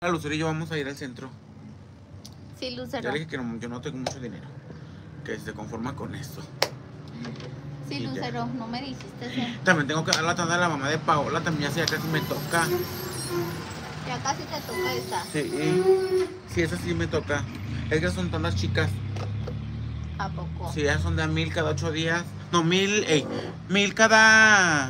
La Lucero y yo vamos a ir al centro. Sí, Lucero. Ya le dije que no, yo no tengo mucho dinero. Que se conforma con esto. Sí, Lucero, no me dijiste eso. También tengo que dar la tanda a la mamá de Paola. También ya casi me toca. Ya casi te toca esta. Sí, esa sí me toca. Es que son tandas chicas. ¿A poco? Sí, ya son de a 1000 cada 8 días. No, 1000 cada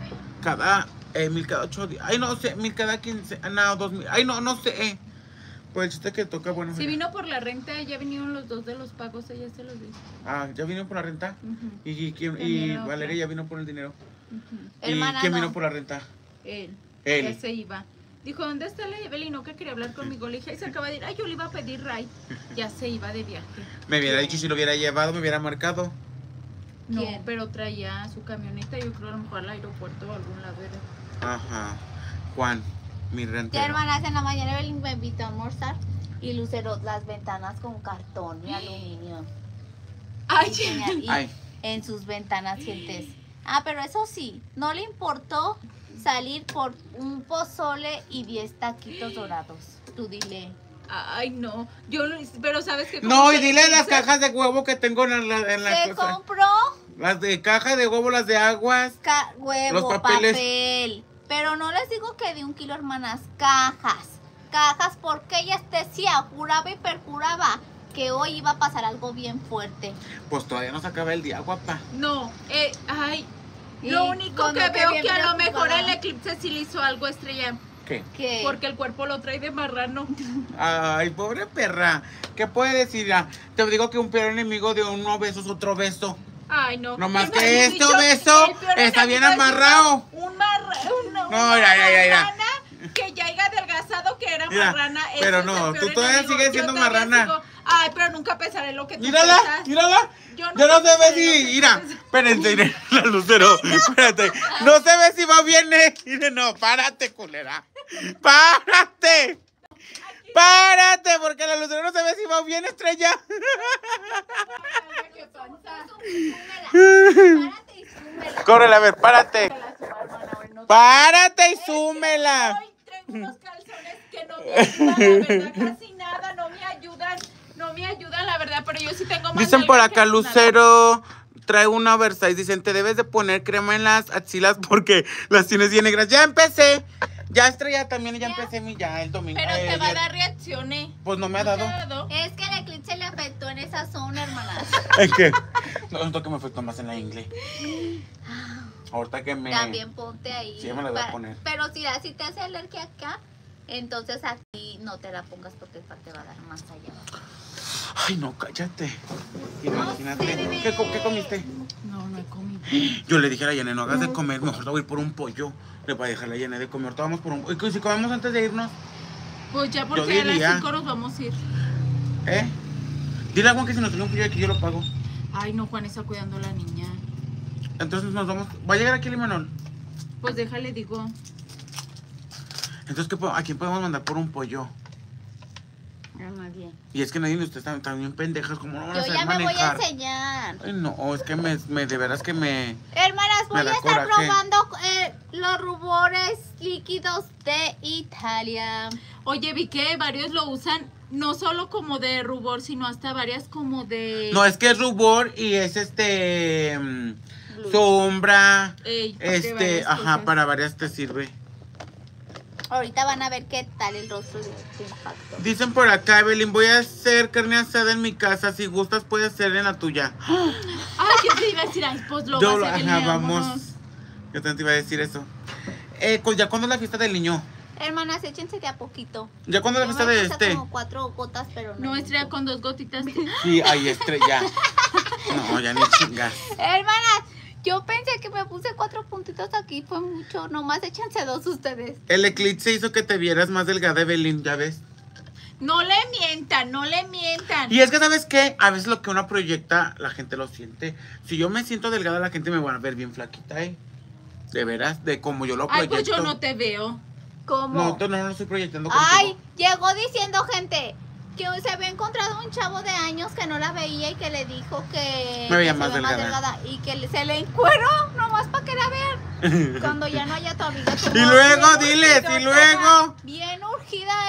1000 cada 8 días. Ay, no sé, 1000 cada 15. No, 2000. Ay, no sé. Pues el chiste que toca, bueno. Si vino por la renta, ya vinieron los dos de los pagos, ella se los dijo. Ah, ¿ya vino por la renta? Y Valeria ya vino por el dinero. ¿Y Hermana, quién no. vino por la renta? Él. Él. Ya se iba. Dijo, ¿dónde está la Evelyn? No, que quería hablar conmigo. Le dije, ay, se acaba de ir. Ay, yo le iba a pedir ride. Ya se iba de viaje. Me hubiera dicho, si lo hubiera llevado, me hubiera marcado. No, ¿Quién? pero traía su camioneta, yo creo a lo mejor al aeropuerto o a algún lado. Ajá. Juan, mi renta. Ya, hermanas, en la mañana Evelyn me invitó a almorzar y Lucero las ventanas con cartón y aluminio. Ay, Y Ay. en sus ventanas, gentes. Ah, pero eso sí, no le importó salir por un pozole y 10 taquitos dorados. Tú dile. ay, no. Yo no, pero sabes que... No, y dile las cajas de huevo que tengo en la Se cosa. compró Las de caja de huevo, las de aguas. huevo, Los papeles. papel. Pero no les digo que de 1 kilo, hermanas. Cajas, porque ella decía, juraba y perjuraba que hoy iba a pasar algo bien fuerte. Pues todavía no se acaba el día, guapa. No, ay. Y Lo único cuando que veo bien que a lo mejor preocupada. el eclipse sí le hizo algo, Estrella. ¿Qué? ¿Qué? Porque el cuerpo lo trae de marrano. Ay, pobre perra. ¿Qué puede decir? Te digo que un peor enemigo de uno beso es otro beso. Ay, no. No más Y me que han esto, dicho, beso, el peor está bien enemigo es amarrado. Una ya. marrana que ya haya adelgazado que era Mira, marrana. Ese pero es el no, peor tú todavía enemigo. sigues Yo siendo todavía marrana. sigo, ay, pero nunca pesaré lo que tú Mírala, pesas. mírala. Yo Ya no se ve pesaré lo si, que tú mira, pesas. espérense, la Lucero, espérate, no se ve si va o viene. Mire, no, párate, culera, párate, porque la Lucero no se ve si va o viene, Estrella. Ay, qué panza. Párate y súmela. Córrele, a ver, párate, No, párate y súmela. Hoy traigo unos calzones que no me ayudan, la verdad, casi nada, no me ayudan, la verdad, pero yo sí tengo más Dicen por nalga acá, que Lucero trae una oversize. Dicen, te debes de poner crema en las axilas porque las tienes bien negras. Ya empecé. Ya, Estrella, también ya empecé ya el domingo. Pero te va a dar reacciones. Pues no me ha ¿No te dado. ha dado? es que el eclipse le afectó en esa zona, hermanas. ¿En qué? No, siento que me afectó más en la ingle. Ahorita que me... También ponte ahí. Sí, me la voy a poner. Pero si te hace alergia acá, entonces aquí no te la pongas porque te va a dar más allá abajo. Ay, no, cállate. Imagínate. No sé, bebé. ¿Qué comiste? No he comido. Yo le dije a la Yane, no hagas de comer, mejor te voy a ir por un pollo. Le voy a dejar a la Yane de comer. Ahorita vamos por un... ¿Y si comemos antes de irnos? Pues ya Yo porque a diría- las 5 nos vamos a ir. ¿Eh? Dile a Juan que si nos trae un pollo aquí yo lo pago. Ay, no, Juan está cuidando a la niña. Entonces nos vamos... ¿Va a llegar aquí el Imanol? Pues déjale, digo. Entonces, ¿a quién podemos mandar por un pollo? A nadie. Y es que nadie de ustedes están bien pendejas, como no van a Yo saber ya me voy a manejar. enseñar. Ay, no, es que de veras que me... Hermanas, voy Me a da estar coraje. probando los rubores líquidos de Italia. Oye, vi que varios lo usan no solo como de rubor, sino hasta varias como de... No, es que es rubor y es sombra, Ey, de varias ajá, cosas. para varias te sirve. Ahorita van a ver qué tal el rostro de impacto. Dicen por acá, Evelyn, voy a hacer carne asada en mi casa, si gustas puedes hacer en la tuya. Ay, yo te iba a decir, ay, pues lo Yo, vas a ver. ajá, vamos. Yo también te iba a decir eso. ¿Ya cuándo es la fiesta del niño? Hermanas, échense de a poquito. ¿Ya cuándo es la Yo fiesta me de puse este? como 4 gotas, pero no. No, Estrella, con 2 gotitas. Sí, ahí estrella. No, ya ni chingas. Hermanas, yo pensé que me puse 4 puntitos aquí, fue mucho. Nomás échense 2 ustedes. El eclipse hizo que te vieras más delgada, Evelyn, ¿ya ves? No le mientan, no le mientan. Y es que, ¿sabes qué? A veces lo que uno proyecta, la gente lo siente. Si yo me siento delgada, la gente me va a ver bien flaquita, ¿eh? De veras, de como yo lo Ay, proyecto. pues yo no te veo. ¿Cómo? No lo estoy proyectando contigo. Ay, llegó diciendo gente que se había encontrado un chavo de años que no la veía y que le dijo que Me veía que más se ve delgada. y que se le encueró nomás para que la vean. Cuando ya no haya tu amiga. Y luego, diles, y luego. Bien urgida Evelyn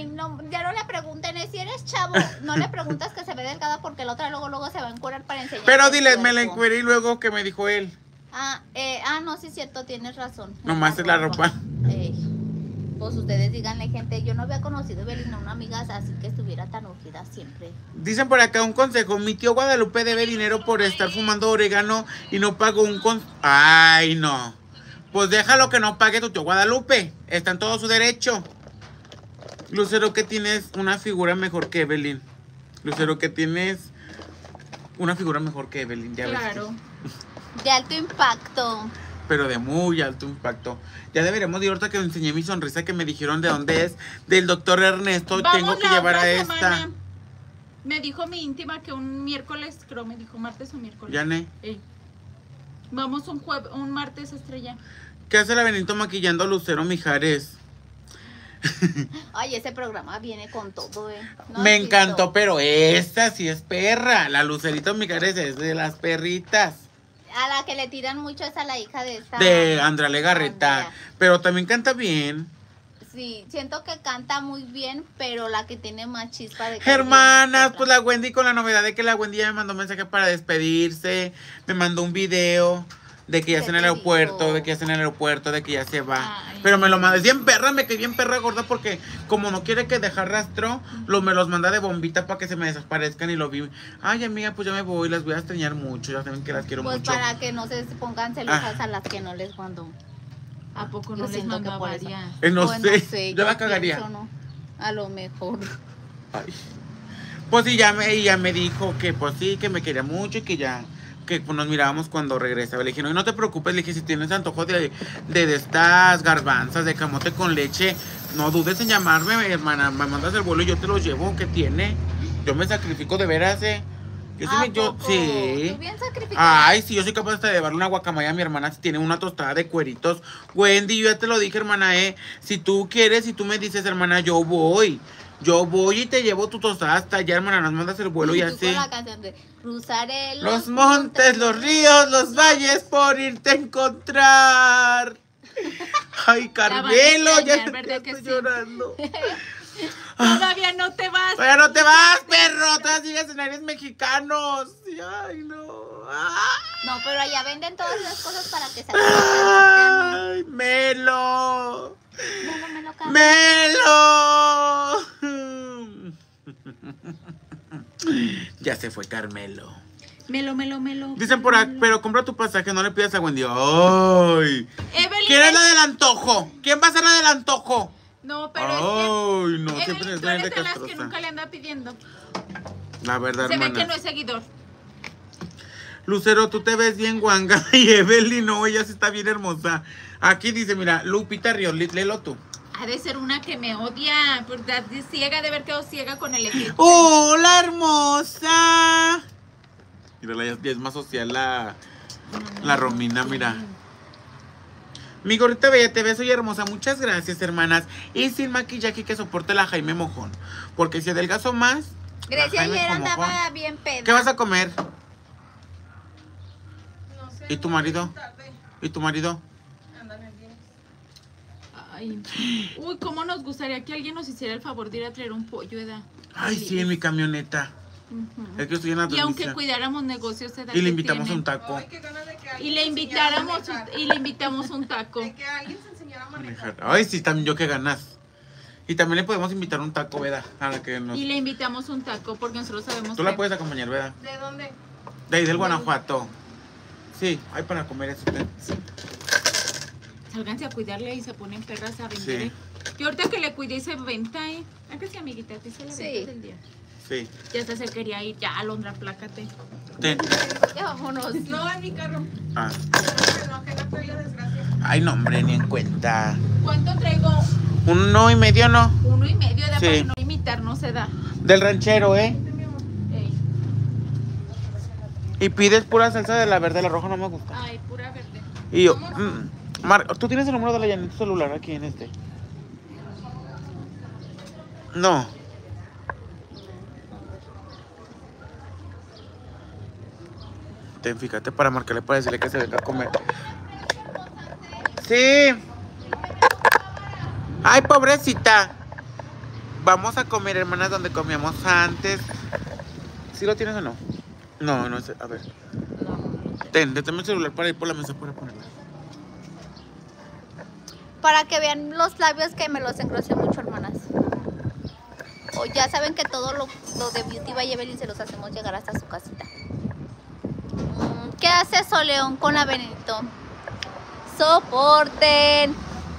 Ay, no, ya no le pregunten, si eres chavo, no le preguntas que se ve delgada porque la otra luego se va a encuerar para enseñar. Pero dile, me la encueré y luego que me dijo él. No, sí es cierto, tienes razón. Nomás es la ropa. Pues ustedes díganle, gente, yo no había conocido a Evelyn, una amiga así que estuviera tan urgida siempre. Dicen por acá un consejo, mi tío Guadalupe debe dinero por estar fumando orégano y no pagó Ay, no. Pues déjalo que no pague tu tío Guadalupe, está en todo su derecho. Lucero, que tienes una figura mejor que Evelyn. Lucero, que tienes una figura mejor que Evelyn, ya ves. Claro. De alto impacto. Pero de muy alto impacto. Ya deberíamos ir ahorita que enseñé mi sonrisa que me dijeron de dónde es. Del doctor Ernesto. Vamos tengo que la llevar otra a semana. esta. Me dijo mi íntima que un miércoles, creo, me dijo martes o miércoles. Yané. Vamos un martes, Estrella. ¿Qué hace la Benito maquillando a Lucero Mijares? Ay, ese programa viene con todo, ¿No Me has visto? encantó, pero esta sí es perra. La Lucerito Mijares es de las perritas. A la que le tiran mucho es a la hija de esta. De Andrea Legarreta. Andrea. Pero también canta bien. Sí, siento que canta muy bien, pero la que tiene más chispa de Hermanas, pues la Wendy con la novedad de que la Wendy ya me mandó un mensaje para despedirse. Me mandó un video de que ya está en el ¿Qué te aeropuerto, dijo? de que ya está en el aeropuerto, de que ya se va. Ay. Pero me lo mandó, es bien perra, me quedé bien perra gorda porque como no quiere que dejar rastro, me los manda de bombita para que se me desaparezcan y lo vi. Ay, amiga, pues ya me voy, las voy a extrañar mucho, ya saben que las quiero Pues mucho. para que no se pongan celosas a las que no les mandó. ¿A poco Yo no les siento mandó que a por eso. varias? No Pues sé, yo la cagaría. pienso, ¿no? A lo mejor. Ay. Pues sí, ya me dijo que pues sí, que me quería mucho y que ya, que pues, nos mirábamos cuando regresaba. Le dije, no te preocupes, le dije, si tienes antojo de estas garbanzas, de camote con leche, no dudes en llamarme, hermana, me mandas el vuelo y yo te los llevo, ¿qué tiene? Yo me sacrifico de veras, Yo sí, sí. ¿Tú bien sacrificado? Ay, sí, yo soy capaz hasta de llevarle una guacamaya a mi hermana si tiene una tostada de cueritos. Wendy, yo ya te lo dije, hermana, si tú quieres, si tú me dices, hermana, yo voy y te llevo tu tostada hasta allá, hermana, nos mandas el vuelo y tú así. con la canción de cruzaré Los montes, los ríos, los valles por irte a encontrar. Ay, Carmelo, ya extrañar, ¿verdad que estoy sí? llorando. Todavía no te vas. Todavía no te vas, perro, todavía sigues en aires mexicanos. Ay, no. No, pero allá venden todas esas cosas para que salgan. Ay, Melo. Melo, cabrón. Melo. Ya se fue Carmelo. Melo. Dicen por acá, pero compra tu pasaje, no le pidas a Wendy. Ay. Evelyn. ¿Quién es la del antojo? ¿Quién va a ser la del antojo? No, pero Ay, no, es que siempre Evelyn, es tú eres de de las que castrosa. nunca le anda pidiendo. La verdad, Se ve hermana. que no es seguidor. Lucero, tú te ves bien guanga. Y Evelyn, no, ella sí está bien hermosa. Aquí dice, mira, Lupita Ríos, léelo tú. Ha de ser una que me odia, porque ciega de haber quedado ciega con el eclipse. ¡Hola, hermosa! Mira, ya es más social la Romina, mira. Mi gorrita bella, te ves, soy hermosa. Muchas gracias, hermanas. Y sin maquillaje que soporte la Jaime Mojón. Porque si adelgazo más... la Grecia Jaime ayer con andaba mojón. bien peda. ¿Qué vas a comer? No sé. ¿Y tu marido? ¿Y tu marido? Andan en bien. Ay. Uy, cómo nos gustaría que alguien nos hiciera el favor de ir a traer un pollo, Eda. Ay, sí, en mi camioneta. Ujú. Es que estoy en la Y aunque transmisión. cuidáramos negocios, Eda, Y le que invitamos a tienen. un taco. Ay, qué ganas de que Y alguien le se enseñara a invitáramos manejar. y le invitamos un taco. De que alguien se enseñara a manejar. Ay, sí, también yo que ganas. Y también le podemos invitar un taco, ¿verdad? A la que nos... Y le invitamos un taco porque nosotros sabemos Tú que la puedes acompañar, ¿verdad? ¿De dónde? De ahí del Guanajuato. Sí, hay para comer eso. sálganse a cuidarle y se ponen perras a vender. Sí. Yo ahorita que le cuidé y se venta, ¿a que sí, amiguita? ¿Te hice la Sí. venta del día? Sí. Ya hasta se quería ir, ya, Alondra, plácate. Ten. Ya vámonos. No, en mi carro. Ah. No, ajena fue la desgracia. Ay, no, hombre, ni en cuenta. ¿Cuánto traigo? 1.5, ¿no? 1.5 de Sí. para no imitar, no se da. Del ranchero, ¿eh? Ey. Y pides pura salsa de la verde, la roja no me gusta. Ay, pura verde. Y yo, ¿tú tienes el número de la Janet en tu celular aquí en este? No. Ten, fíjate para marcarle para decirle que se venga a comer. Sí. Ay, pobrecita. Vamos a comer, hermanas, donde comíamos antes. ¿Sí lo tienes o no? No, no sé. A ver. Déjame el celular para ir por la mesa para ponerla. Para que vean los labios que me los engrosé mucho, hermanas. O ya saben que todo lo de Beauty by Evelyn se los hacemos llegar hasta su casita. ¿Qué hace Soleón con la Benito? Soporten.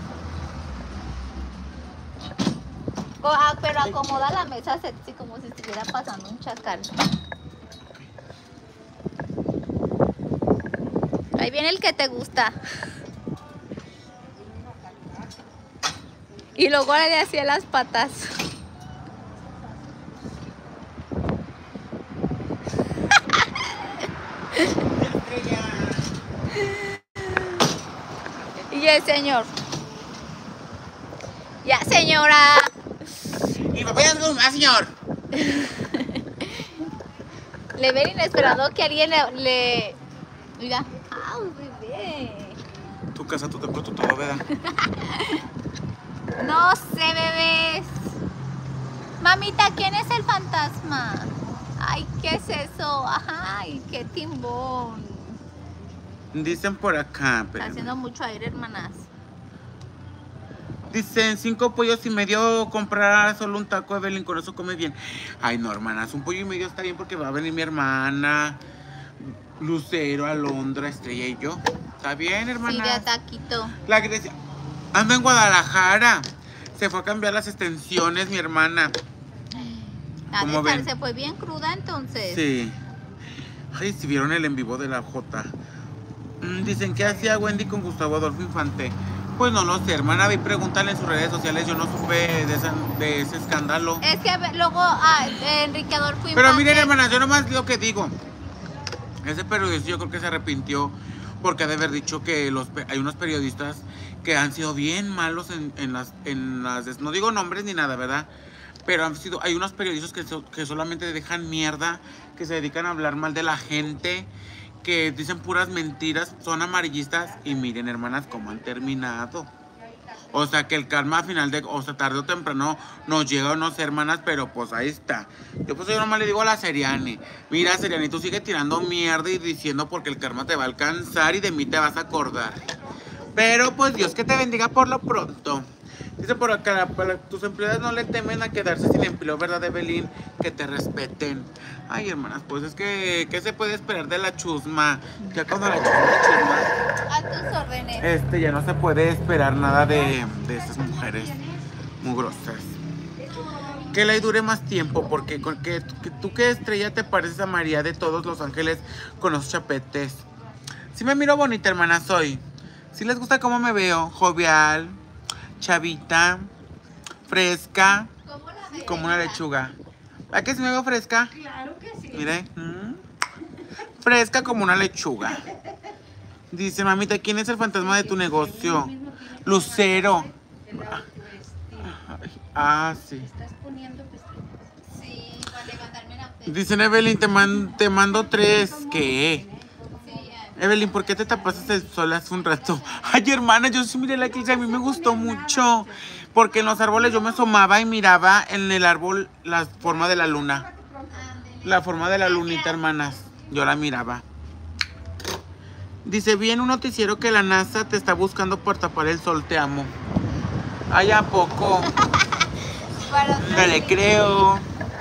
Pero acomoda la mesa sexy como si estuviera pasando un chacal. Ahí viene el que te gusta. Y luego le hacía las patas. Y el señor. Ya, señora. Y papá ya no más, señor. Le ven esperando que alguien le... Mira. ¡Ay, bebé! Tu casa, tu templo, tu todo, ¿verdad? No sé, bebés. Mamita, ¿quién es el fantasma? Ay, ¿qué es eso? Ay, qué timbón. Dicen por acá, Está pero... haciendo mucho aire, hermanas. Dicen 5 pollos y medio, comprar solo un taco, Evelyn, con eso come bien. Ay, no, hermanas, un pollo y medio está bien porque va a venir mi hermana, Lucero, Alondra, Estrella y yo. ¿Está bien, hermana? Sí, de taquito. La Grecia anda en Guadalajara. Se fue a cambiar las extensiones, mi hermana. ¿Cómo ven? Se fue bien cruda entonces. Sí. Ay, si vieron el en vivo de la J. Dicen, ¿qué hacía Wendy con Gustavo Adolfo Infante? Pues no lo sé, hermana, vi pregúntale en sus redes sociales, yo no supe de ese escándalo. Es que luego Enrique Adolfo Infante... Pero miren, hermanas, yo nomás lo que digo. Ese periodista yo creo que se arrepintió porque ha de haber dicho que hay unos periodistas que han sido bien malos en las... No digo nombres ni nada, ¿verdad? Pero hay unos periodistas que solamente dejan mierda, que se dedican a hablar mal de la gente, que dicen puras mentiras, son amarillistas y miren, hermanas, cómo han terminado. O sea, que el karma a final tarde o temprano nos llega o no sé, hermanas, pero pues ahí está. Yo nomás le digo a la Seriani, mira, Seriani, tú sigue tirando mierda y diciendo porque el karma te va a alcanzar y de mí te vas a acordar. Pero pues Dios que te bendiga por lo pronto. Dice por acá, tus empleadas no le temen a quedarse sin empleo, ¿verdad, Evelyn? Que te respeten. Ay, hermanas, pues es que, ¿qué se puede esperar de la chusma? Ya cuando la chusma... A tus órdenes. Ya no se puede esperar nada de esas mujeres mugrosas. Que la dure más tiempo, porque tú que Estrella te pareces a María de todos los ángeles con los chapetes. Sí me miro bonita, hermana, soy. Sí les gusta cómo me veo, jovial, chavita, fresca, como una lechuga. ¿A qué se me veo fresca? Claro que sí. Mire, fresca como una lechuga. Dice, mamita, ¿quién es el fantasma de tu negocio? Lucero. Sí. Sí, para levantarme la fe. Dicen, Evelyn, te mando 3. ¿Qué? Evelyn, ¿por qué te tapaste el sol hace un rato? Ay, hermana, yo sí miré la eclipse, a mí me gustó mucho. Porque en los árboles yo me asomaba y miraba en el árbol la forma de la luna. La forma de la lunita, hermanas. Yo la miraba. Dice, vi en un noticiero que la NASA te está buscando por tapar el sol, te amo. Ay, ¿a poco? No le creo.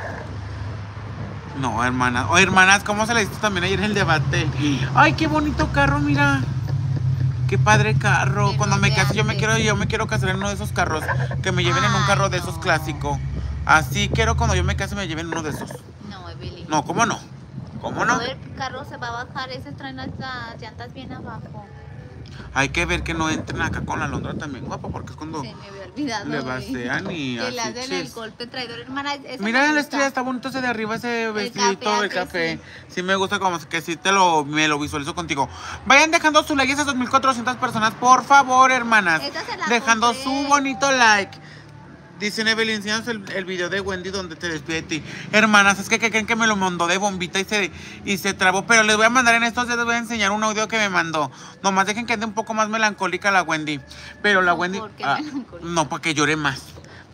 No, hermanas. O hermanas, ¿cómo se le hizo también ayer en el debate? Ay, qué bonito carro, mira. Qué padre carro. Cuando me case, yo me quiero casar en uno de esos carros. Que me lleven en un carro de esos clásicos. Así quiero cuando yo me case me lleven uno de esos. No, Evelyn. No, ¿cómo no? ¿Cómo no? El carro se va a bajar, ese traen las llantas bien abajo. Hay que ver que no entren acá con la Alondra también, guapa, porque es cuando Se me había olvidado. le basean y que le así. hacen el golpe traidor, hermana. Mira la estrella, está bonito ese de arriba, ese vestidito de café. Sí me gusta, como que sí me lo visualizo contigo. Vayan dejando su like a esas 2400 personas, por favor, hermanas. Dejando su bonito like. Dicen, Evelyn, enséñanos el video de Wendy donde te despide de ti. Hermanas, es que creen que me lo mandó de bombita y se trabó. Pero les voy a mandar en estos días, les voy a enseñar un audio que me mandó. Nomás dejen que ande un poco más melancólica la Wendy. Pero la Wendy... ¿Por qué melancólica? No, para que llore más.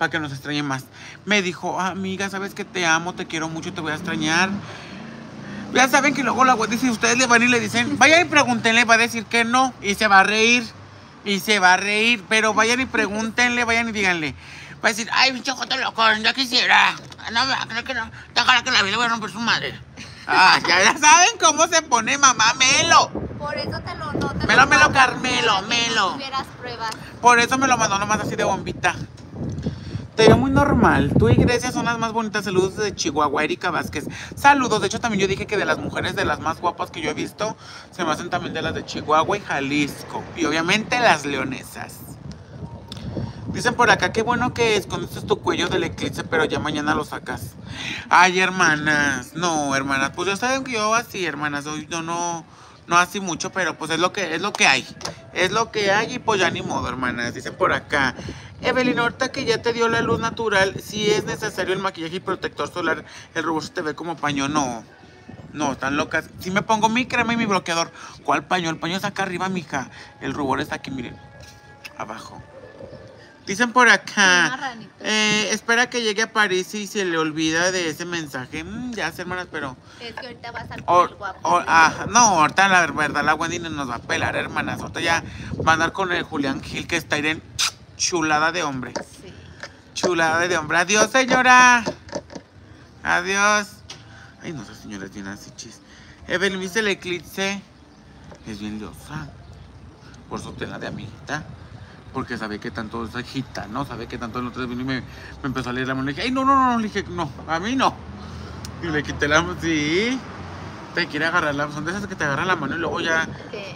para que nos extrañe más. Me dijo, amiga, sabes que te amo, te quiero mucho, te voy a extrañar. Ya saben que luego la Wendy, si ustedes le van y le dicen, vayan y pregúntenle, va a decir que no, y se va a reír, pero vayan y pregúntenle, vayan y díganle. Va a decir, ay, pinche joto loco, ya quisiera. No, creo que no, déjala que la vida le voy a romper su madre. Ya saben cómo se pone mamá Melo. Por eso te lo no te Melo, mando, Carmelo, para que Melo. no tuvieras pruebas. Por eso me lo mandó nomás así de bombita. Te veo muy normal. Tú y Grecia son las más bonitas. Saludos de Chihuahua, Erika Vázquez. Saludos. De hecho, también yo dije que de las mujeres de las más guapas que yo he visto, se me hacen también de las de Chihuahua y Jalisco. Y obviamente las leonesas. Dicen por acá, qué bueno que escondiste tu cuello del eclipse, pero ya mañana lo sacas. Ay, hermanas. No, hermanas. Pues ya saben que yo así, hermanas. Hoy no así mucho, pero pues es lo que hay. Es lo que hay y pues ya ni modo, hermanas. Dicen por acá. Evelyn, ahorita que ya te dio la luz natural, si es necesario el maquillaje y protector solar, el rubor se te ve como paño. No, están locas. Si me pongo mi crema y mi bloqueador. ¿Cuál paño? El paño está acá arriba, mija. El rubor está aquí, miren. Abajo. Dicen por acá. Espera que llegue a París y se le olvida de ese mensaje. Ya sé, hermanas, pero... Es que ahorita va a estar con el guapo. No, ahorita la verdad la Wendy nos va a pelar, hermanas. Ahorita ya va a andar con el Julián Gil, que está en chulada de hombre. Sí. Chulada de hombre. Adiós, señora. Adiós. Ay, no sé, señora, es bien así, chis. Evelyn, ¿viste el eclipse? Es bien liosa. Por su tela de amiguita. Porque sabe que tanto es gitano, sabe que tanto el otro vino y me empezó a leer la mano. Le dije, ay, no, le dije, no, a mí no. Y le quité la mano, sí. Te quiere agarrar la mano, son de esas que te agarran la mano y luego ya...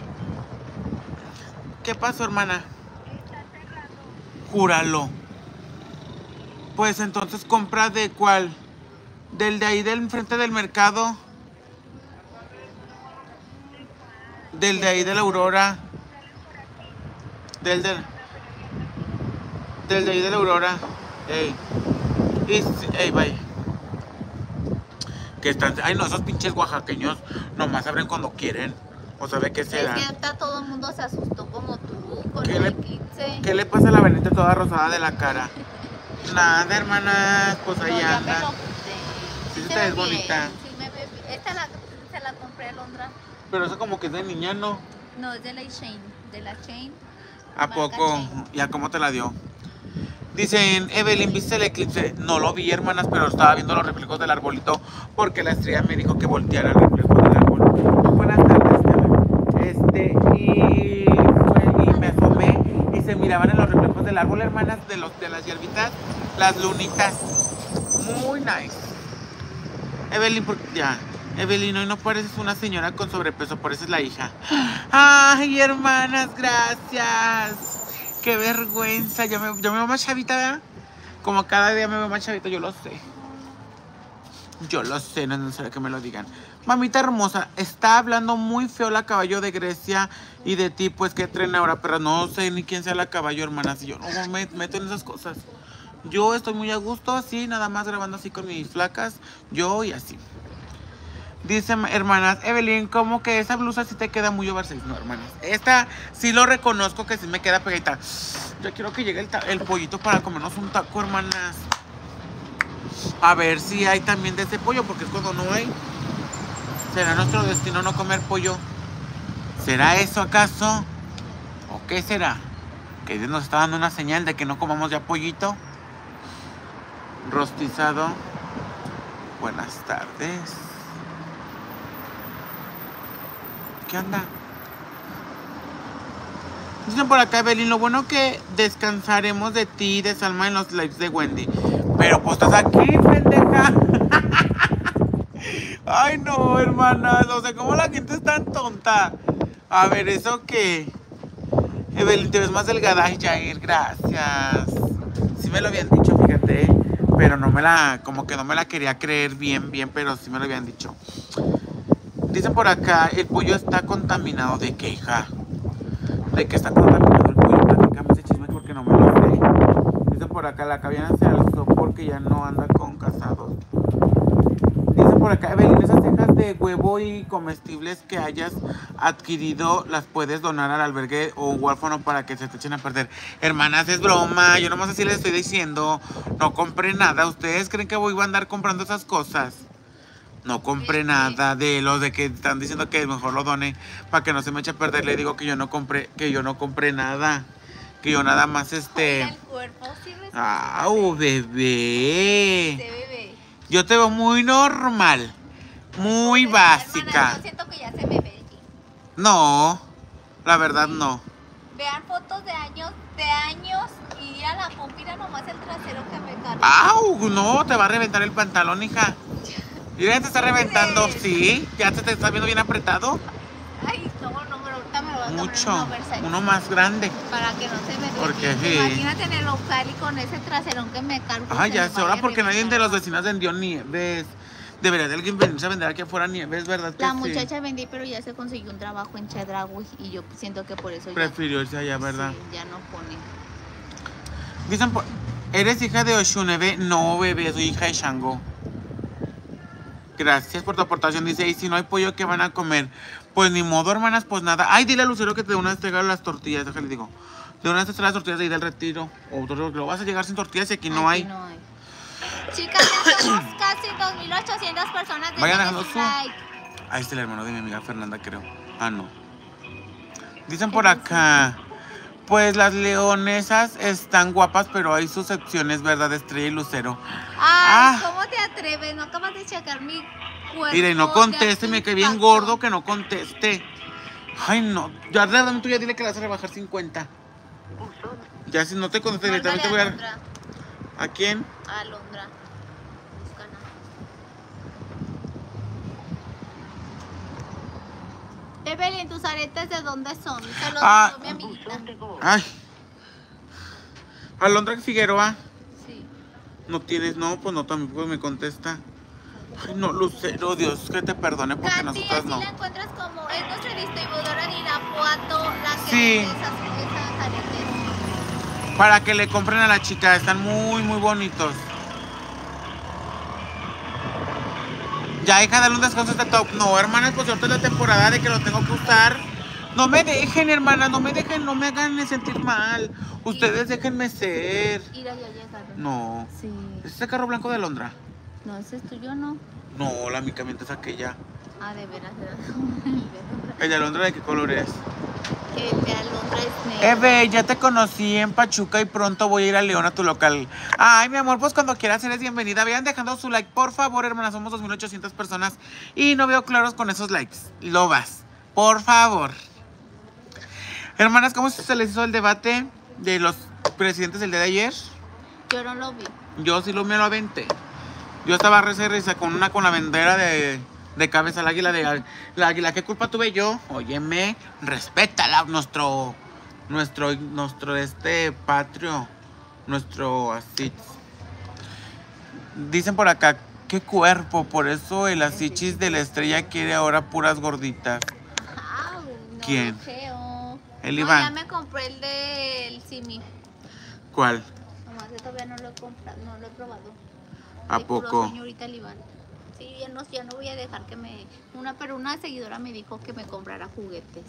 ¿Qué pasó, hermana? Júralo. Pues entonces compra de cuál. Del de ahí del frente del mercado. Del de ahí de la Aurora. Del de ahí de la Aurora. Ey, vaya. Que están. Ay, no, esos pinches oaxaqueños nomás abren cuando quieren. O sabe qué será. Es que hasta todo el mundo se asustó como tú con ¿Qué el le- eclipse. ¿Qué le pasa a la Benita toda rosada de la cara? Nada, hermana, pues ahí No, ya me anda. lo puse. Sí, se está ve es bonita. bien, sí me ve bien. Esta se la compré a Londra. Pero eso como que es de niña, ¿no? No, es de la Chain. De la Chain. ¿A Marca poco? Chain. ¿Ya cómo te la dio? Dicen, Evelyn, ¿viste el eclipse? No lo vi, hermanas, pero estaba viendo los reflejos del arbolito porque la estrella me dijo que volteara el reflejo del árbol. Buenas tardes, Stella. Y me asomé y se miraban en los reflejos del árbol, hermanas, de las hierbitas, las lunitas. Muy nice. Evelyn, ya. Evelyn, hoy no pareces una señora con sobrepeso, pareces la hija. Ay, hermanas, gracias. Qué vergüenza. Yo me veo más chavita, ¿verdad? Como cada día me veo más chavita, yo lo sé. Yo lo sé, no es necesario que me lo digan. Mamita hermosa, está hablando muy feo la caballo de Grecia y de ti, pues que tren ahora, pero no sé ni quién sea la caballo, hermanas. Y yo no me meto en esas cosas. Yo estoy muy a gusto así, nada más grabando así con mis flacas. Yo y así. Dice, hermanas, Evelyn, ¿cómo que esa blusa sí te queda muy oversize? No, hermanas, esta sí lo reconozco que sí me queda pegadita. Yo quiero que llegue el pollito para comernos un taco, hermanas. A ver si hay también de ese pollo, porque es cuando no hay. ¿Será nuestro destino no comer pollo? ¿Será eso acaso? ¿O qué será? ¿Que Dios nos está dando una señal de que no comamos ya pollito? Rostizado. Buenas tardes. ¿Qué onda? Dicen por acá, Evelyn, lo bueno que descansaremos de ti y de Salma en los lives de Wendy. Pero pues estás aquí, pendeja. Ay, no, hermanas. O sea, ¿cómo la gente es tan tonta? A ver, ¿eso qué? Evelyn, te ves más delgada. Ay, Jair, gracias. Sí me lo habían dicho, fíjate. Pero como que no me la quería creer bien, pero sí me lo habían dicho. Dicen por acá, el pollo está contaminado. ¿De qué, hija? ¿De qué está contaminado el pollo? Platícame ese chisme porque no me lo sé. Dicen por acá, la cabiana se alzó porque ya no anda con casados. Dicen por por acá, Evelyn, esas cejas de huevo y comestibles que hayas adquirido, las puedes donar al albergue o huérfano para que se te echen a perder. Hermanas, es broma, yo nomás así les estoy diciendo, no compré nada. ¿Ustedes creen que voy a andar comprando esas cosas? No compré nada de los de que están diciendo que mejor lo done para que no se me eche a perder. Le digo que yo no compré nada. Que yo nada más Cuida el cuerpo, sí, bebé. Sí, bebé. Yo te veo muy normal, muy básica. Hermana, yo siento que ya se me ve. No, la verdad no. Vean fotos de años y a la pompira nomás el trasero que me carga. ¡Au! No, te va a reventar el pantalón, hija. Mira, ya te está reventando, sí. Ya te está viendo bien apretado. Ay, no, pero ahorita me lo voy a comprar Mucho. un oversize. Uno más grande. Para que no se me Porque desvíe. sí. Imagínate en el local y con ese traserón que me cargo. Ay, se ya me es vaya hora a porque nadie de reventar. los vecinos vendió nieves. Debería de alguien venirse a vender aquí afuera nieves, ¿verdad que La sí? muchacha vendí, pero ya se consiguió un trabajo en Chedraui y yo siento que por eso Prefirió irse allá, ¿verdad? Sí, ya no pone. Dicen, ¿eres hija de Oshunebe? No, bebé, soy hija de Shango. Gracias por tu aportación. Dice, y si no hay pollo, ¿qué van a comer? Pues ni modo, hermanas, pues nada. Ay, dile a Lucero que te de una vez traiga las tortillas, déjale digo. De una vez te trae las tortillas de ahí del Retiro. O lo vas a llegar sin tortillas y aquí no hay. No hay. Chicas, ya somos casi 2,800 personas. Vayan Déjenme dejando su su- like. Ahí está el hermano de mi amiga Fernanda, creo. Ah, no. Dicen por acá, pues las leonesas están guapas, pero hay sus excepciones, ¿verdad? Estrella y Lucero. Ay, Ah. ¿cómo te atreves? No acabas de checar mi cuerpo. Mire, no de conteste, me quedé bien impacto. gordo que no conteste. Ay, no. Ya, realmente tú ya dile que le vas a rebajar 50. Ya si no te conteste, Márcale directamente voy a... Alondra. ¿A quién? A Alondra. Búscala. Evelyn, ¿tus aretes de dónde son? Se los Ah. dio mi amiguita. Ay. Alondra Figueroa. Sí. No tienes, no, pues no, tampoco me contesta. Ay, no, Lucero, Dios que te perdone porque Katy, nosotras así no. la encuentras como, es nuestra distribuidora en Irapuato, la que Sí. vende esas aretes. Para que le compren a la chica, están muy, muy bonitos. Ya, hija, dale un descanso a este top. No, hermanas, pues ahorita es la temporada de que lo tengo que usar. No me dejen, hermanas, no me dejen, no me hagan sentir mal. Ustedes déjenme ser. Mira, ya llegaron. No. Sí. ¿Es ese carro blanco de Alondra? No, ese es tuyo, ¿no? No, la mica miente es aquella. Ah, de veras, de veras. ¿El de Alondra de qué color es? El de Alondra es negro. Eve, ya te conocí en Pachuca y pronto voy a ir a León a tu local. Ay, mi amor, pues cuando quieras eres bienvenida. Vayan dejando su like, por favor, hermanas. Somos 2,800 personas y no veo claros con esos likes. Lobas, por favor. Hermanas, ¿cómo se les hizo el debate de los presidentes del día de ayer? Yo no lo vi. Yo sí me lo aventé. Yo estaba risa con la bandera de cabeza al águila, de la águila. ¿Qué culpa tuve yo? Óyeme, respétala, nuestro patrio, nuestro así. Dicen por acá, qué cuerpo, por eso el asichis de la estrella quiere ahora puras gorditas. Ah, no, ¿Quién? Feo. El No, Iván. ya me compré el del Simi. ¿Cuál? Nomás que todavía no lo he comprado, no lo he probado. ¿A De puro poco? Señorita el Iván. Sí, ya no voy a dejar que pero una seguidora me dijo que me comprara juguetes.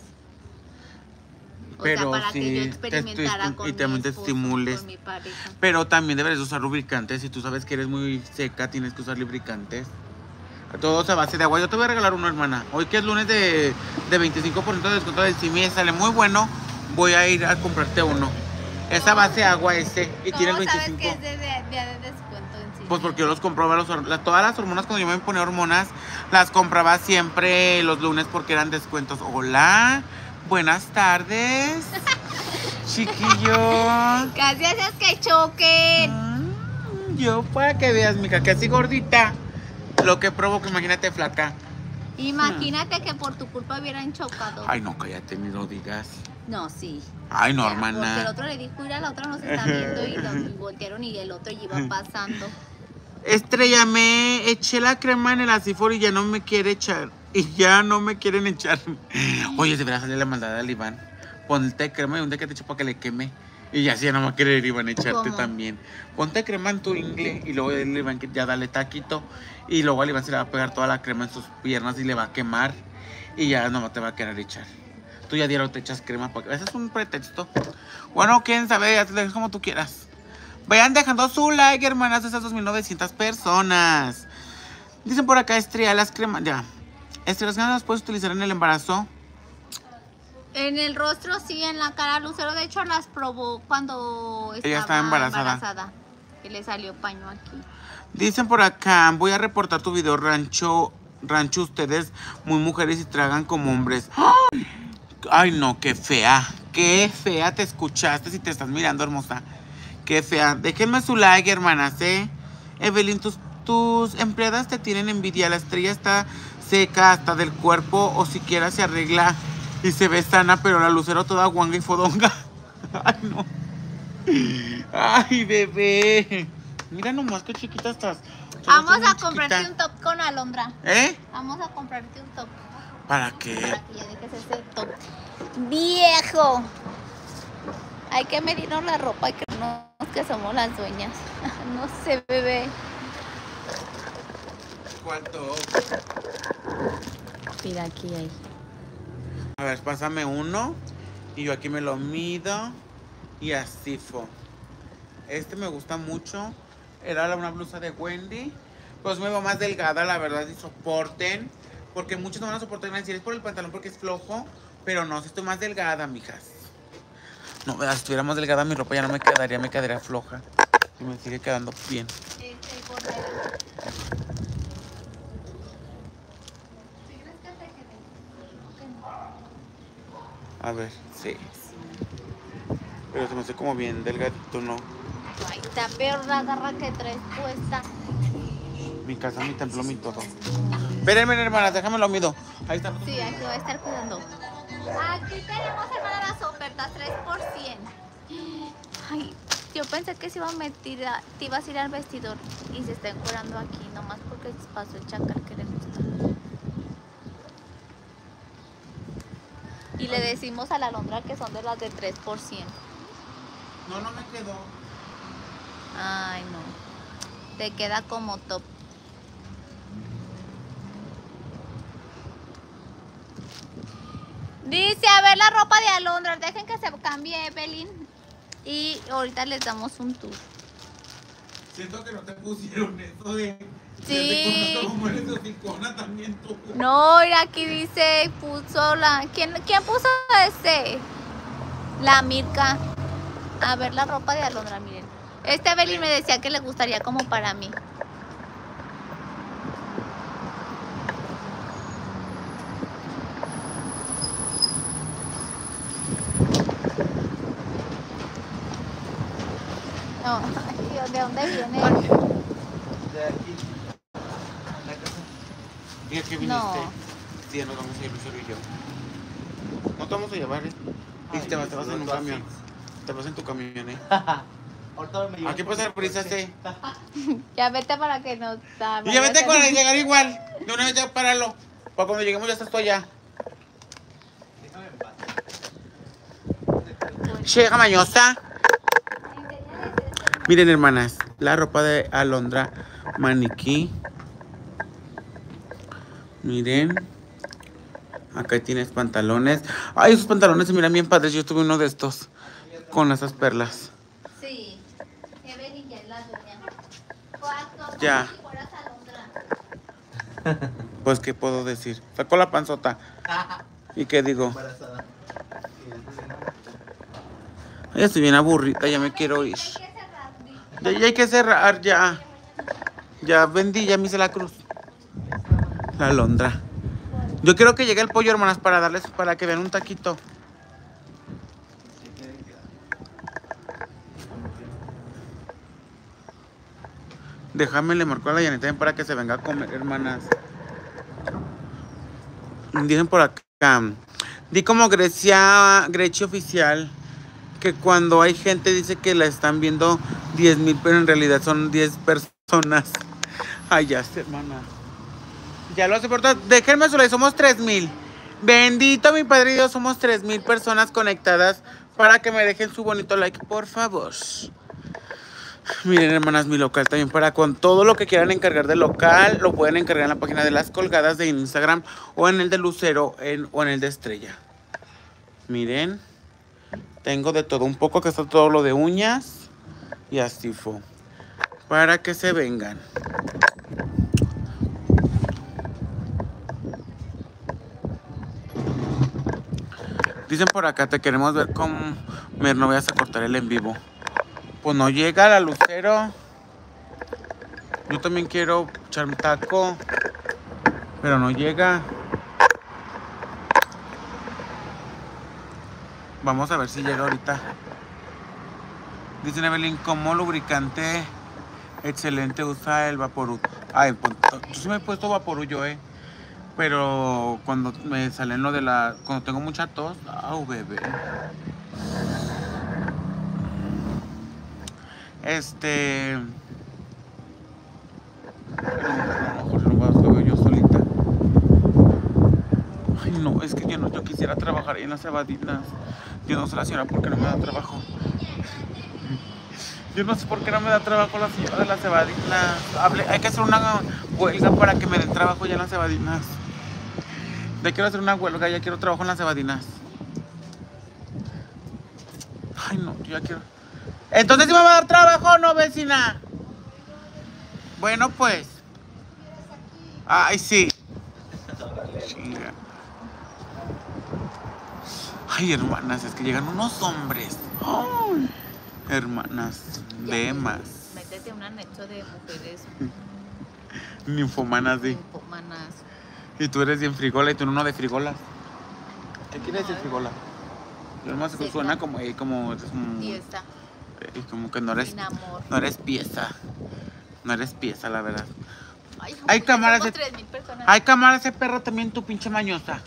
O Pero sea, para que sí, yo te experimentara estoy- con y también mi te esposo, estimules. con mi pareja. Pero también deberes usar lubricantes. Si tú sabes que eres muy seca, tienes que usar lubricantes. Todo es a base de agua. Yo te voy a regalar uno, hermana. Hoy que es lunes de 25% de descuento del CIMI, sale muy bueno. Voy a ir a comprarte uno. Es a base de agua ese y tiene el ¿Cómo sabes 25%. que es de descuento en sí? Pues porque yo los compraba, todas las hormonas, cuando yo me ponía hormonas, las compraba siempre los lunes porque eran descuentos. Hola, buenas tardes, chiquillo. Casi haces que choquen. Yo para que veas, mija, que así gordita, lo que provoca, imagínate flaca. Imagínate que por tu culpa hubieran chocado. Ay, no, cállate, ni lo digas. No, sí. Ay, no, Ya, porque el hermana. otro le dijo, mira, la otra nos está viendo y lo voltearon y el otro iba pasando. Estrella, me eché la crema en el asifor y ya no me quiere echar. Y ya no me quieren echar. Oye, deberá salir la maldad al Iván. Ponte crema y un día que te eche para que le queme. Y ya si ya no va a querer, iban a echarte ¿Cómo? también. Ponte crema en tu ingle y luego le van ya dale taquito. Y luego al Iván se le va a pegar toda la crema en sus piernas y le va a quemar. Y ya no te va a querer echar. Tú ya diario te echas crema porque ese es un pretexto. Bueno, quién sabe, ya te dejas como tú quieras. Vayan dejando su like, hermanas, de esas 2900 personas. Dicen por acá, Estrella, las cremas. Ya. Estrella, las cremas las puedes utilizar en el embarazo. En el rostro sí, en la cara Lucero. De hecho las probó cuando Ella estaba embarazada. Y le salió paño aquí. Dicen por acá, voy a reportar tu video rancho ustedes, muy mujeres y tragan como hombres. Ay no, qué fea te escuchaste si te estás mirando, hermosa. Qué fea. Déjenme su like, hermanas, Evelyn, tus empleadas te tienen envidia. La Estrella está seca hasta del cuerpo o siquiera se arregla y se ve sana, pero la Lucero toda guanga y fodonga. Ay no. Ay, bebé. Mira nomás qué chiquita estás. Vamos a comprarte un top con Alondra. Vamos a comprarte un top. ¿Para qué? Para que ya dejes ese top viejo. Hay que medirnos la ropa y creernos que somos las dueñas. No sé, bebé. ¿Cuál top? Mira, aquí hay. A ver, pásame uno. Y yo aquí me lo mido. Y así fue. Este me gusta mucho. Era una blusa de Wendy. Pues me veo más delgada, la verdad. Y soporten. Porque muchos no van a soportar. Si es por el pantalón porque es flojo. Pero no, si estoy más delgada, mijas. No, si estuviera más delgada mi ropa ya no me quedaría. Me quedaría floja. Y me sigue quedando bien. A ver, sí. Pero se me hace como bien delgadito, ¿no? Ay, está peor la garra que traes puesta. Mi casa, mi templo, mi todo. Espérenme, hermanas, déjame lo mido. Ahí está. Sí, aquí voy a estar cuidando. Aquí tenemos, hermana, las ofertas 3%. Ay, yo pensé que se iba a meter, te ibas a ir al vestidor y se está encuerando aquí, nomás porque pasó el chacal que le gusta. Y le decimos a la Alondra que son de las de 3%. No, no me quedó. Ay, no. Te queda como top. Dice, a ver la ropa de Alondra. Dejen que se cambie, Evelyn. Y ahorita les damos un tour. Siento que no te pusieron eso de... Sí. Como eres de hocicona también tú. No, mira, aquí dice, puso la... ¿Quién puso ese? La Mirka. A ver la ropa de Alondra, miren. Este Evelyn me decía que le gustaría como para mí. No, Dios, ¿de dónde viene? De aquí. La casa. ¿Y a qué viniste? No. Sí, nos vamos a ir Lucero y yo. No te vamos a llevar, Y te vas en un camión. Te vas en tu camión, Aquí puede ser prisa, Ya vete para que no... Y ya vete con el llegar igual. De una vez ya páralo. Para cuando lleguemos ya estás tú allá. Llega mañosa. Miren, hermanas, la ropa de Alondra maniquí. Miren. Acá tienes pantalones. Ay, esos pantalones se miran bien padres. Yo tuve uno de estos con esas perlas. Sí. Evelyn ya es la dueña. Ya. Si fueras Alondra. Pues, ¿qué puedo decir? Sacó la panzota. ¿Y qué digo? Ya estoy bien aburrida, ya me quiero ir. Ya hay que cerrar, ya. Ya vendí, ya me hice la cruz. La Alondra. Yo quiero que llegue el pollo, hermanas, para que vean un taquito. Déjame, le marco a la Yanita para que se venga a comer, hermanas. Dicen por acá. Di como Grecia oficial que cuando hay gente dice que la están viendo 10,000, pero en realidad son 10 personas. Ay, ya sé, hermana. Ya lo hace por todo. Déjenme solo, somos 3,000. Bendito mi Padre Dios, somos 3,000 personas conectadas para que me dejen su bonito like, por favor. Miren, hermanas, mi local también para con todo lo que quieran encargar de local, lo pueden encargar en la página de Las Colgadas de Instagram o en el de Lucero o en el de Estrella. Miren, tengo de todo un poco, que está todo lo de uñas y así fue, para que se vengan. Dicen por acá, te queremos ver comer, no vayas a cortar el en vivo. Pues no llega la Lucero. Yo también quiero echarme taco, pero no llega. Vamos a ver si llega ahorita. Dice Evelyn, como lubricante excelente usa el Vaporub. Ay, pues, yo sí me he puesto Vaporub yo, pero cuando me salen lo de la... Cuando tengo mucha tos... ¡Au, bebé! Lo yo solita. Ay, no, es que yo quisiera trabajar ahí en las cebadinas. Yo no sé la señora por qué no me da trabajo. Yo no sé por qué no me da trabajo la señora de las cebadinas. Hay que hacer una huelga para que me den trabajo ya en las cebadinas. Ya quiero hacer una huelga, ya quiero trabajo en las cebadinas. Ay, no, yo ya quiero. Entonces, ¿sí me va a dar trabajo o no, vecina? Bueno, pues. Ay, sí. Ay, hermanas, es que llegan unos hombres. Ay, hermanas, de más. Métete un anexo de mujeres Ninfomanas, sí. ninfomanas. Y tú eres bien frigola y tú uno de frigola. ¿Qué quiere decir frigola? Yo nomás Seca. suena como es como Fiesta, y como que no eres sin amor. no eres pieza. No eres pieza, la verdad. Ay, no, Ay, ya cámara, somos ese- 3,000 personas. Ay, cámara, ese perro también tu pinche mañosa.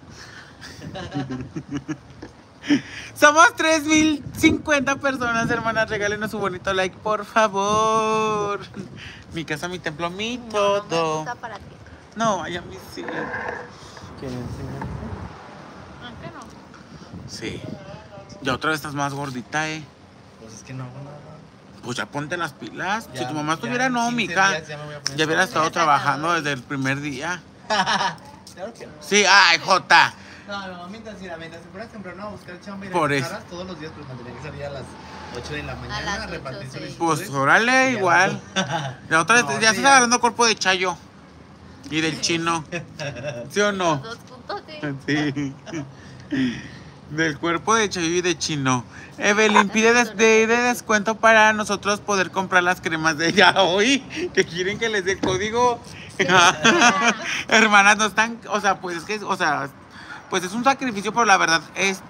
Somos 3050 personas, hermanas. Regálenos su bonito like, por favor. Mi casa, mi templo, mi No, no me todo. gusta para ti. No, ay, a mí sí. ¿Quieren enseñar? Aunque no. Sí. Ya otra vez estás más gordita, Pues es que no hago nada. Pues ya ponte las pilas. Si Ya- tu mamá ya estuviera, en no, 15 mija. días ya me voy a poner Ya hubiera todo. estado trabajando desde el primer día. Claro que no. Sí, ay, Jota. No, mientras se fuera temprano a buscar chamba y Por regresar eso. todos los días, pues me tenía que salir a las 8 de la las mañana a 8, repartir sí. solicitudes. Pues órale, Y ya igual. Ya otra vez, No, ya sí, estás agarrando cuerpo de Chayo. Y del chino. ¿Sí o no? Los 2 puntos de... Sí. Del cuerpo de Chayo y de chino. Evelyn pide de descuento para nosotros poder comprar las cremas de ella hoy. Que quieren que les dé el código. Hermanas, no están, o sea, pues es que, o sea, pues es un sacrificio, pero la verdad,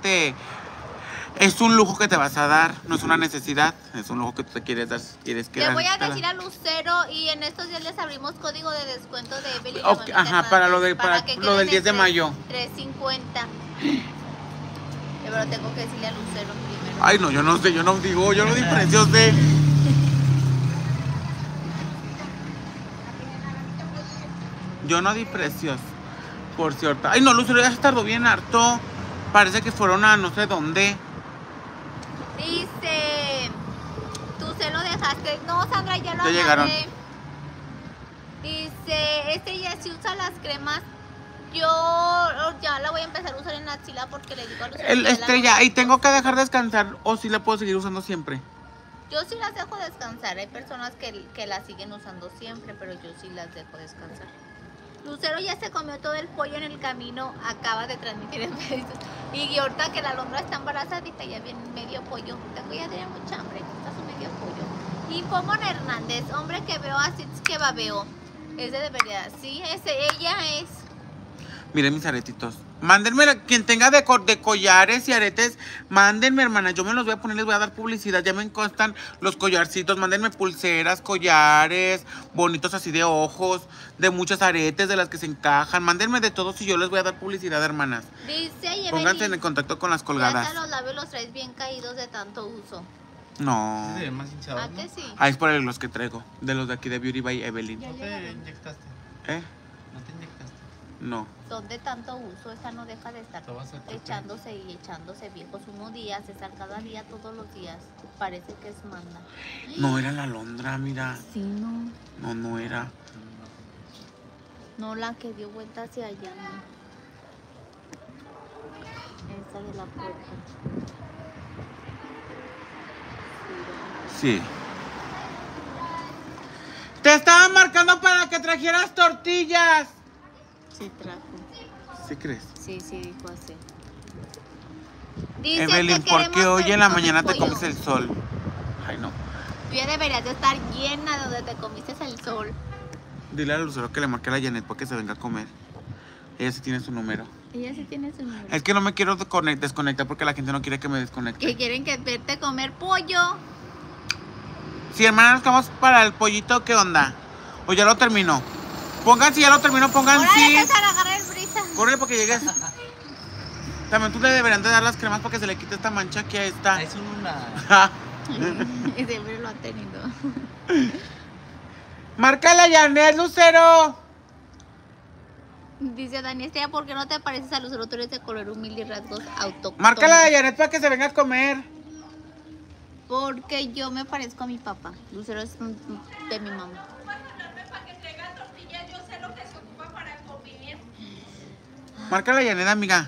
es un lujo que te vas a dar, no es una necesidad, es un lujo que tú te quieres dar, quieres Le voy a quedártela. decir a Lucero y en estos días les abrimos código de descuento de Evelyn. Ok, Mamita ajá, Hernández, para lo de- que para lo queden del 10 de en mayo. 350. Pero tengo que decirle a Lucero primero. Ay, no, yo no sé, yo no digo, yo no di precios de... Yo no di precios, por cierto. Ay, no, Lucero ya se tardó bien harto. Parece que fueron a no sé dónde. Dice, tú se lo dejaste. No, Sandra, ya lo Ya llegaron. agarré. Dice, ya si usa las cremas. Yo ya la voy a empezar a usar en la axila porque le digo a Lucero. El que ya la Estrella, ¿y uso. tengo que dejar descansar o si la puedo seguir usando siempre? Yo sí las dejo descansar. Hay personas que las siguen usando siempre, pero yo sí las dejo descansar. Lucero ya se comió todo el pollo en el camino, acaba de transmitir en Facebook. Y ahorita que la alondra está embarazadita, ya viene medio pollo. Tengo ya tenía mucha hambre, está su medio pollo. Y Pomón Hernández, hombre que veo así es que babeo. Ese debería, sí, ella es. Miren mis aretitos. Mándenme, quien tenga de collares y aretes, mándenme, hermana. Yo me los voy a poner, les voy a dar publicidad. Ya me constan los collarcitos. Mándenme pulseras, collares, bonitos así de ojos, de muchos aretes, de las que se encajan. Mándenme de todos y yo les voy a dar publicidad, hermanas. Dice Pónganse en Evelyn, contacto con las ya colgadas. hasta los labios los traes bien caídos de tanto uso. No. Se ven más hinchados, ¿A ¿no? que sí? Ah, es por los que traigo. De los de aquí de Beauty by Evelyn. No te inyectaste. ¿Eh? No te inyectaste. No. Son de tanto uso, esta no deja de estar Todo va a ser propio. echándose y echándose viejos. Unos días, estar cada día, todos los días. Parece que es manda. No era la alondra, mira. Sí, no. No, no era. No, la que dio vuelta hacia allá, no. Esa de la puerta. Sí. Te estaba marcando para que trajeras tortillas. Sí, trajo. ¿Sí crees? Sí, sí, dijo así. Dice Evelyn, que ¿por qué queremos hoy en la ver mañana te pollo. comes el sol? Ay, no. Tú ya deberías de estar llena de donde te comiste el sol. Dile a Lucero que le marque a la Janet para que se venga a comer. Ella sí tiene su número. Ella sí tiene su número. Es que no me quiero desconectar porque la gente no quiere que me desconecte. Que quieren que verte comer pollo. Sí, hermana, nos quedamos para el pollito, ¿qué onda? ¿O ya lo terminó? Pongan si ya lo terminó, pongan Ahora sí. César, agarra el brisa. Corre porque llegues. También tú le deberían de dar las cremas para que se le quite esta mancha que ahí está. Es una. Y siempre lo ha tenido. Márcala, Janet, Lucero. Dice Dani Estrella, ¿por qué no te pareces a los otros de color humilde y rasgos autóctonos? Márcala a Janet para que se venga a comer. Porque yo me parezco a mi papá. Lucero es de mi mamá. Para que traiga tortillas, yo sé lo que se ocupa para convivir. Márcala a Janet, amiga.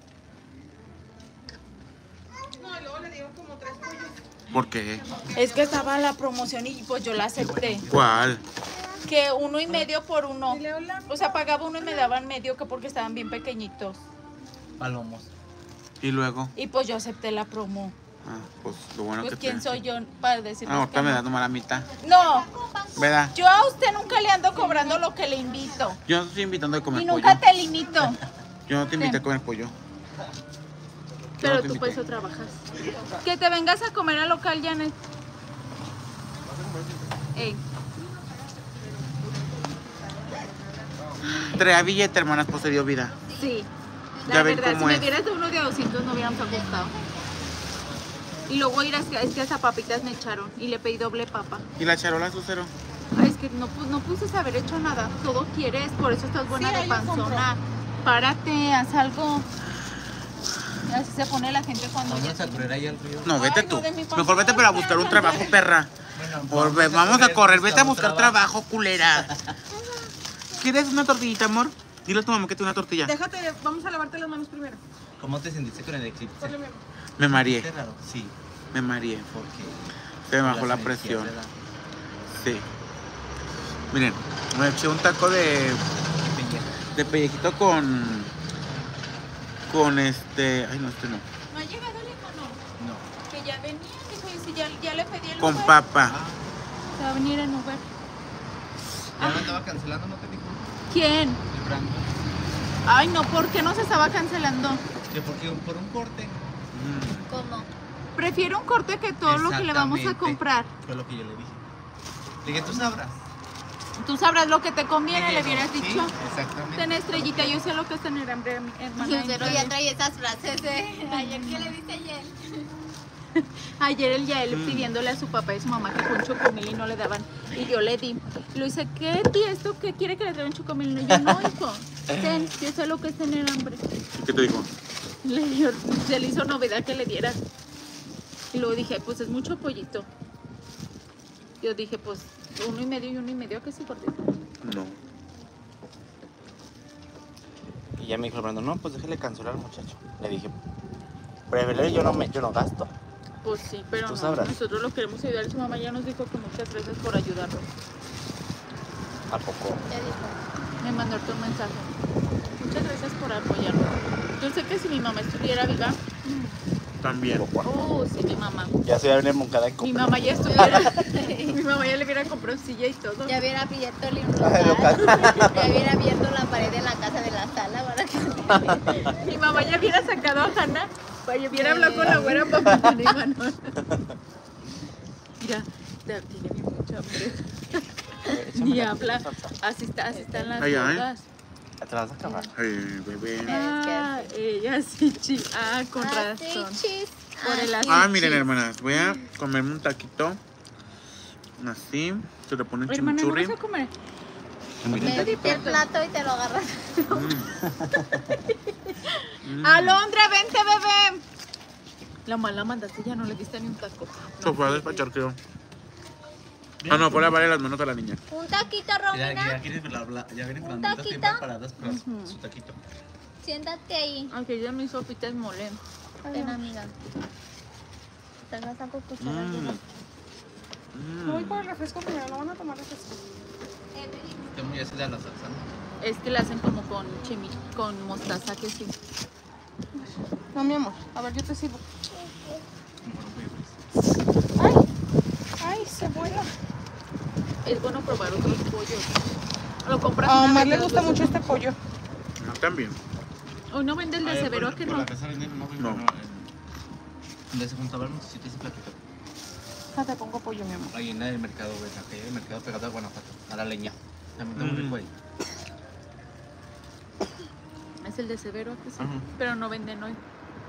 No, y luego le dieron como 3 pollos. ¿Por qué? Es que estaba la promoción y pues yo la acepté. ¿Cuál? Que 1.5 por 1. Dile hola. O sea, pagaba 1 y me daban medio que porque estaban bien pequeñitos. Palomos. Y luego. Y pues yo acepté la promo. Ah, pues lo bueno Pues que quién te... soy yo para decir Ah, ahorita me da nomás la mitad. No, ¿Verdad? yo a usted nunca le ando cobrando lo que le invito. Yo no te estoy invitando a comer Y pollo. nunca te limito. Yo no te invité a comer pollo. Pero te tú invité. por eso trabajas. Que te vengas a comer al local, Janet. Ey. Traía billete, hermanas, pues se dio vida. Sí. Ya La ven verdad, si cómo me es. dieras de uno de 200 no hubiéramos gustado. Y luego ir a, es que hasta papitas me echaron y le pedí doble papa. ¿Y la charola, Lucero? Ay, es que no puse haber hecho nada. Todo quieres, por eso estás buena Sí, de ahí lo compro. panzona. Párate, haz algo. Así se pone la gente cuando ya Vamos a correr ahí al río. No, vete Ay, tú. no, de mi Mejor vete pero a buscar un trabajo, perra. Bueno, Vamos a correr, vete a buscamos buscar trabajo, culera. ¿Quieres una tortillita, amor? Dile a tu mamá que te una tortilla. Déjate, vamos a lavarte las manos primero. ¿Cómo te sentiste con el eclipse? Ponle mi amor. Me mareé, ¿Sentiste raro? Sí, me mareé. porque. Se me bajó la las energías, presión. ¿verdad? Sí. Miren, me eché un taco de pellejito con este... Ay, no, este no. no ha llegado el hijo, no. No. Que ya venía, dijo, y si ya le pedí el Con Uber. papa. Se va a venir en Uber. Ya me andaba cancelando, ¿no te dijo? ¿Quién? El Brandon. Ay, no, ¿por qué no se estaba cancelando? Que porque por un corte. Mm. ¿Cómo? Prefiero un corte que todo lo que le vamos a Exactamente. comprar. Fue lo que yo le dije. Le dije, tú sabrás. Tú sabrás lo que te conviene, Dije, le hubieras sí, dicho. exactamente. Ten estrellita, yo sé lo que es tener hambre, hermana. Lucero ya trae esas frases de ayer. ¿Qué le dice ayer? Ayer el Yael Mm. pidiéndole a su papá y su mamá que fue un chocomil y no le daban. Y yo le di. Y le dice, ¿qué tía esto? ¿Qué quiere que le traiga un chocomil? Y yo, no, hijo. Ten, yo sé lo que es tener hambre. ¿Y qué te dijo? Se le hizo novedad que le diera. Y luego dije, pues es mucho pollito. Yo dije, pues 1.5 y 1.5, que sí, gordito. No. Y ya me dijo el Brandon, no, pues déjale cancelar al muchacho. Le dije, preveler yo no gasto. Pues sí, pero Tú no, sabrás. nosotros lo queremos ayudar. Su mamá ya nos dijo que muchas gracias por ayudarnos. ¿A poco? Ya dijo. Me mandó otro mensaje. Muchas gracias por apoyarnos. Yo sé que si mi mamá estuviera viva, También. sí, mi mamá. Ya se va a venir moncada en Mi mamá ya estuviera, mi mamá ya le hubiera comprado silla y todo. Ya hubiera abierto el Ay, local. Ya hubiera abierto la pared de la casa de la sala para que... Mi mamá ya hubiera sacado a Hanna, para hubiera hablado con la güera para Juan y Manuel. Mira, tiene bien mucha hambre. Ni habla. Así están las Ay, ay. bodas. Te vas a acabar. Ay, bebé. Ah, ella sí, con razón. chis. Por el Así. Ah, miren, hermanas, voy a comerme un taquito. Así. Se le pone Hermana, ¿no chimichurri. vas a comer? Metiste el plato y te lo agarras. Alondra, vente, bebé. La mala mandaste, ya no le diste ni un taco. Se fue a despachar, creo. Ah, no, por lavarle las manos a la niña. Un taquito, Ya Romina. vienen ¿Un las bien taquito? preparadas para su taquito. Siéntate ahí. Aunque ya mi sopita es mole. Ven, amiga. Te vas a cuchara. No voy por el refresco primero, no van a tomar refresco. Este muy así de la salsa. Es que la hacen como con con mostaza, que sí. No, mi amor. A ver, yo te sirvo. Ay, se vuela. Es bueno probar otros pollos. Lo compras A una Omar vez, le dos gusta veces. mucho este pollo. No, también. Hoy no vende el de Severo, ¿a que no? La casa venden, no. No. Donde se juntaba el necesito ese platito. Ya te pongo pollo, mi amor. Ahí en el mercado, güey. Acá hay el mercado pegado a Guanajuato. A la leña. También está muy rico ahí. Es el de Severo, ¿a que sí? Ajá. Pero no venden hoy.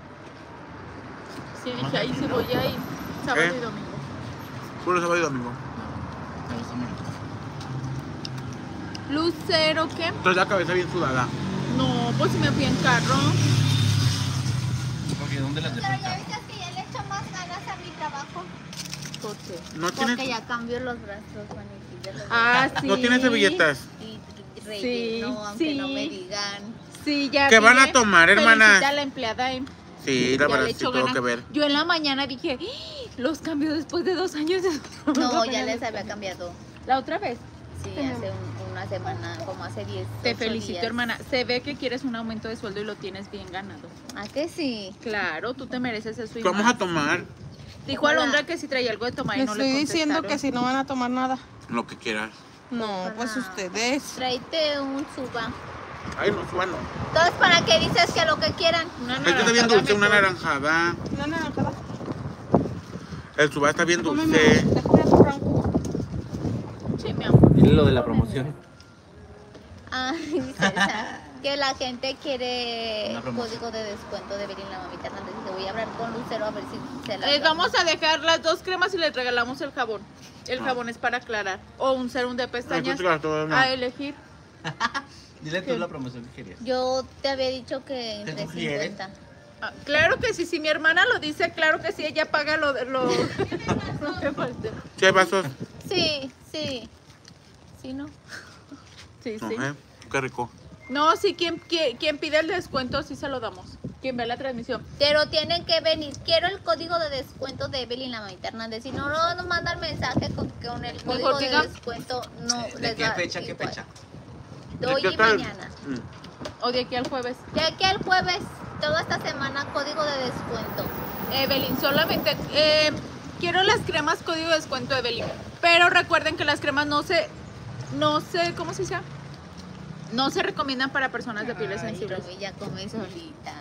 Sí, dije, ahí sí voy a ir. Sábado y domingo. Puro sábado y domingo. Pero está muy rico. Lucero, ¿qué? Entonces la cabeza bien sudada. No, pues si me fui en carro. Porque ¿dónde las Pero ya deposita? viste que ya le echo más ganas a mi trabajo. ¿Por qué? No Porque tiene, ya cambió los brazos, manito. Ah, sí. no tiene servilletas. Y relleno, aunque sí. no me digan. Sí, ya ¿Qué van a vi, tomar, hermanas? Felicita a la empleada, Sí, la Ya verdad le sí echó tuvo ganas. que ver. Yo en la mañana dije, "¡Ah! Los cambios después de 2 años. No, ya les había cambiado. La otra vez. Sí, hace una semana, como hace 10. Te 8 felicito, días. hermana. Se ve que quieres un aumento de sueldo y lo tienes bien ganado. ¿A que sí? Claro, tú te mereces eso y Vamos más. a tomar Dijo Hola. Alondra que si traía algo de tomar y Le no le estoy contestaron. diciendo que si no van a tomar nada. lo que quieras. No, pues ustedes. Tráete un suba. Ay, no, suano. Entonces, ¿para qué dices que lo que quieran? Una Es que está bien naranjada dulce, una mejor. naranjada. Una naranjada. El suba está bien Come, mi dulce. amor. Déjame comprar un cubo. Sí, mi amor. Dile lo de la promoción. Ay, dice esa, que la gente quiere Una promoción. código de descuento de Belín la mamita Hernández. Te voy a hablar con Lucero a ver si se la Les vamos a dejar las 2 cremas y les regalamos el jabón. El jabón es para aclarar. O un serum de pestañas Ay, tú te a elegir. Dile tú la promoción que querías. Yo te había dicho que entre ¿Te sugieres? 50. Ah, claro que sí, si mi hermana lo dice, claro que sí, ella paga lo que falte. ¿Qué vasos? Sí, sí. Sí, ¿no? Sí, No, sí. qué rico. No, sí, quien pide el descuento, sí se lo damos. Quien ve la transmisión. Pero tienen que venir. Quiero el código de descuento de Evelyn la mamita Hernández. Si no, no nos mandan mensaje con el código de diga- descuento. No, ¿De les qué da fecha? ¿Qué igual. fecha? De hoy ¿Qué y tal? mañana. O de aquí al jueves. De aquí al jueves, toda esta semana, código de descuento. Evelyn, solamente quiero las cremas código de descuento Evelyn. Pero recuerden que las cremas no se, ¿cómo se dice? No se recomiendan para personas de pieles Ay, sensibles. Romy ya come solita.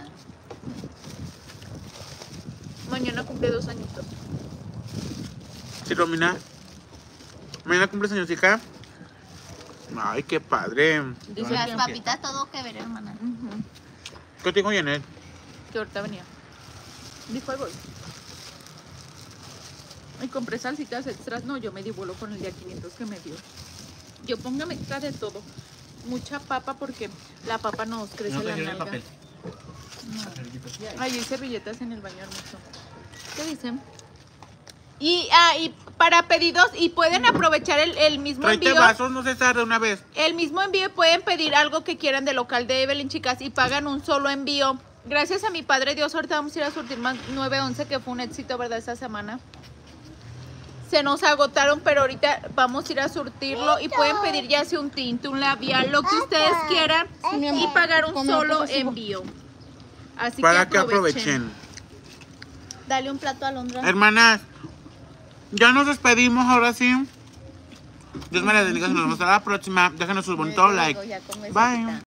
Mañana cumple 2 añitos. Sí, Romina. Mañana cumples años, hija. Ay, qué padre. Dice Las que, papitas, todo que ver, hermana. Ujú, ¿Qué tengo, Janet? que ahorita venía. Dijo, ahí voy. Y compré salsitas extras. No, yo me di vuelo con el día 500 que me dio. Yo póngame extra de todo. Mucha papa porque la papa nos crece No la trajeron el nalga. papel. No. Ay, hay servilletas en el baño hermoso. ¿Qué dicen? Y para pedidos, y pueden aprovechar el mismo Tráete envío. vasos, no se tarde una vez. El mismo envío y pueden pedir algo que quieran del local de Evelyn, chicas, y pagan un solo envío. Gracias a mi Padre Dios, ahorita vamos a ir a surtir más 911, que fue un éxito, ¿verdad? Esta semana. Se nos agotaron, pero ahorita vamos a ir a surtirlo y pueden pedir ya sea un tinte, un labial, lo que ustedes quieran Sí, mi y amor. pagar un Come, solo pues, así, envío. Así Para que aprovechen. aprovechen. Dale un plato a Alondra. Hermanas, ya nos despedimos ahora sí. Dios me la bendiga, nos vemos hasta la próxima. Déjenos sus bonitos Luego like. ya come Bye. solita.